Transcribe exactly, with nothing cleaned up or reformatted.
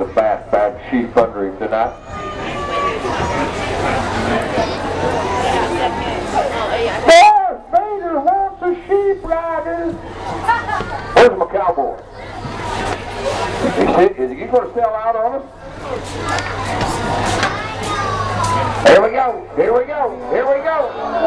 the fat, fat sheep under him tonight. There, Vader wants a sheep rider. Where's my cowboy? Is he, is he going to sell out on us? Here we go, here we go, here we go.